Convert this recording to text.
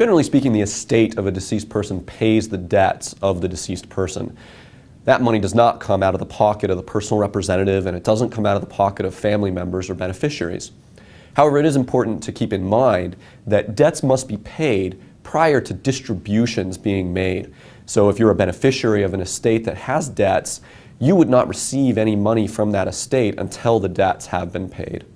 Generally speaking, the estate of a deceased person pays the debts of the deceased person. That money does not come out of the pocket of the personal representative, and it doesn't come out of the pocket of family members or beneficiaries. However, it is important to keep in mind that debts must be paid prior to distributions being made. So if you're a beneficiary of an estate that has debts, you would not receive any money from that estate until the debts have been paid.